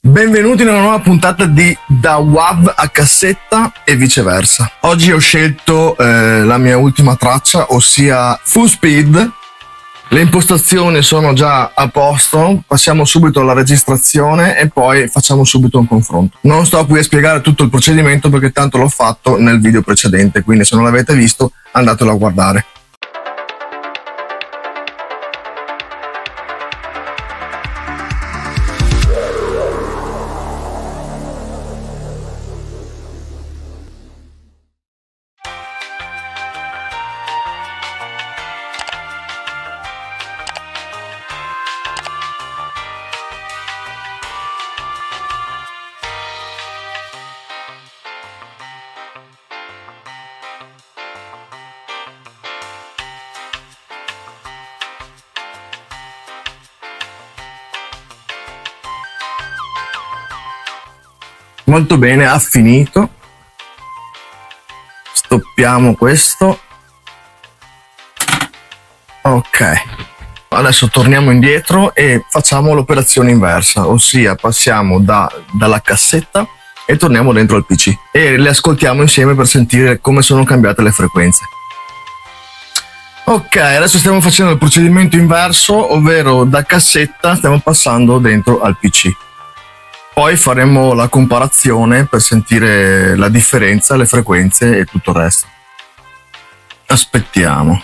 Benvenuti nella nuova puntata di Da WAV a cassetta e viceversa. Oggi ho scelto la mia ultima traccia, ossia Full Speed. Le impostazioni sono già a posto, passiamo subito alla registrazione e poi facciamo subito un confronto. Non sto qui a spiegare tutto il procedimento perché tanto l'ho fatto nel video precedente, quindi se non l'avete visto andatelo a guardare. Molto bene, ha finito. Stoppiamo questo. Ok, adesso torniamo indietro e facciamo l'operazione inversa, ossia passiamo dalla cassetta e torniamo dentro al PC e le ascoltiamo insieme per sentire come sono cambiate le frequenze. Ok, adesso stiamo facendo il procedimento inverso, ovvero da cassetta stiamo passando dentro al PC. Poi faremo la comparazione per sentire la differenza, le frequenze e tutto il resto. Aspettiamo.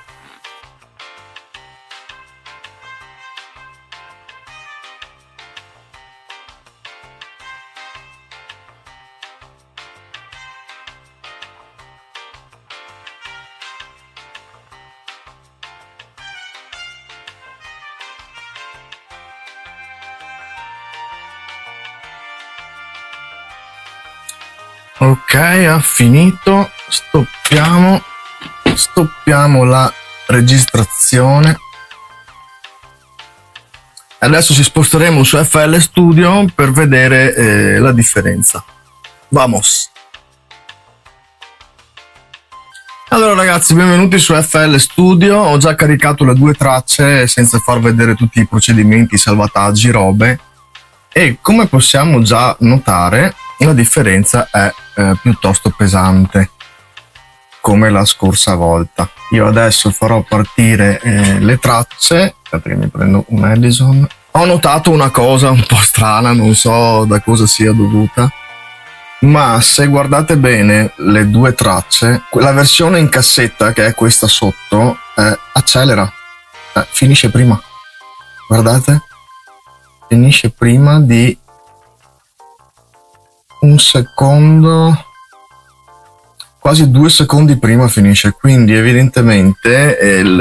Ok, ha finito. Stoppiamo la registrazione. Adesso ci sposteremo su FL Studio per vedere la differenza. Vamos! Allora ragazzi, benvenuti su FL Studio. Ho già caricato le due tracce senza far vedere tutti i procedimenti, salvataggi, robe. E come possiamo già notare, la differenza è piuttosto pesante, come la scorsa volta. Io adesso farò partire le tracce. Aspetta che mi prendo un Edison. Ho notato una cosa un po' strana, non so da cosa sia dovuta, ma se guardate bene le due tracce, la versione in cassetta, che è questa sotto, accelera, finisce prima. Guardate, finisce prima di un secondo, quasi 2 secondi prima finisce, quindi evidentemente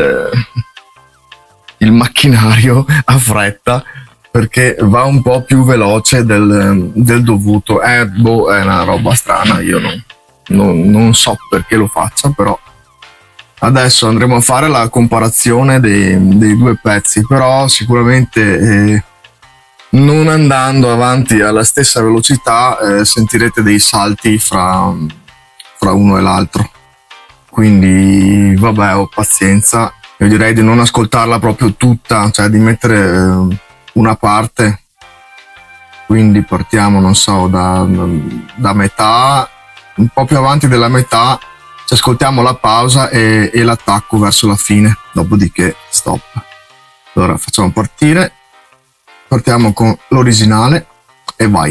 il macchinario ha fretta perché va un po' più veloce del dovuto. È una roba strana, io non so perché lo faccia, però adesso andremo a fare la comparazione dei due pezzi, però sicuramente non andando avanti alla stessa velocità sentirete dei salti fra uno e l'altro, quindi vabbè, ho pazienza. Io direi di non ascoltarla proprio tutta, cioè di mettere una parte, quindi partiamo, non so, da metà, un po' più avanti della metà, ci ascoltiamo la pausa e l'attacco verso la fine, dopodiché stop. Allora facciamo partire. Partiamo con l'originale e vai.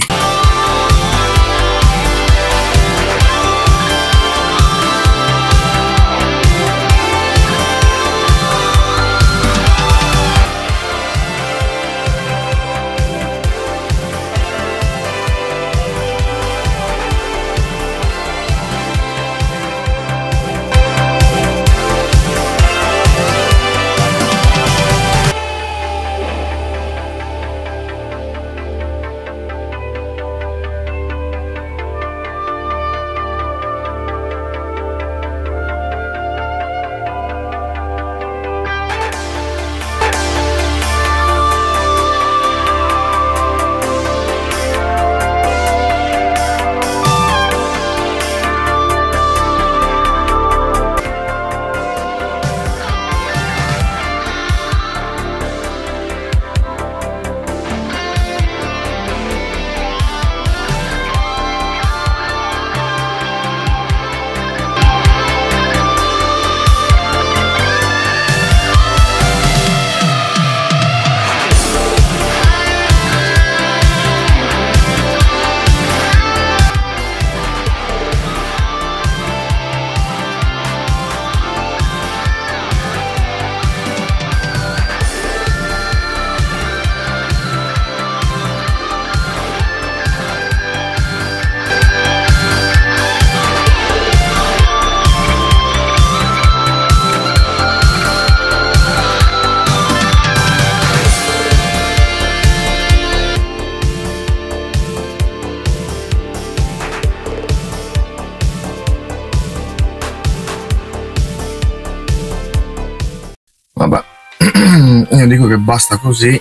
io dico che basta così.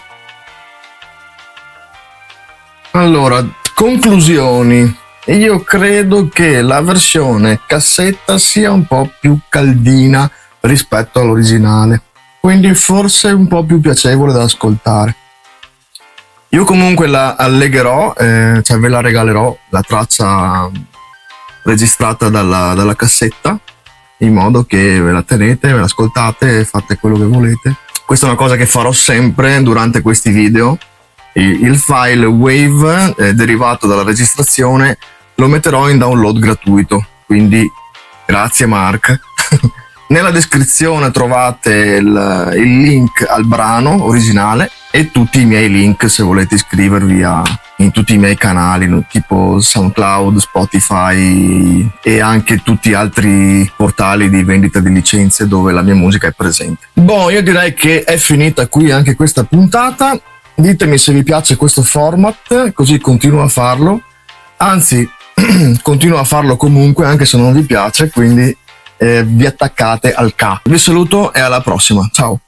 Allora, conclusioni. Io credo che la versione cassetta sia un po' più caldina rispetto all'originale, quindi forse un po' più piacevole da ascoltare. Io comunque la allegherò, cioè ve la regalerò, la traccia registrata dalla cassetta, in modo che ve la tenete, ve la ascoltate e fate quello che volete. Questa è una cosa che farò sempre durante questi video. Il file WAV derivato dalla registrazione lo metterò in download gratuito, quindi grazie Mark. Nella descrizione trovate il link al brano originale e tutti i miei link se volete iscrivervi in tutti i miei canali, tipo SoundCloud, Spotify e anche tutti gli altri portali di vendita di licenze dove la mia musica è presente. Boh, io direi che è finita qui anche questa puntata. Ditemi se vi piace questo format, così continuo a farlo. Anzi, continuo a farlo comunque anche se non vi piace, quindi vi attaccate al K. Vi saluto e alla prossima. Ciao.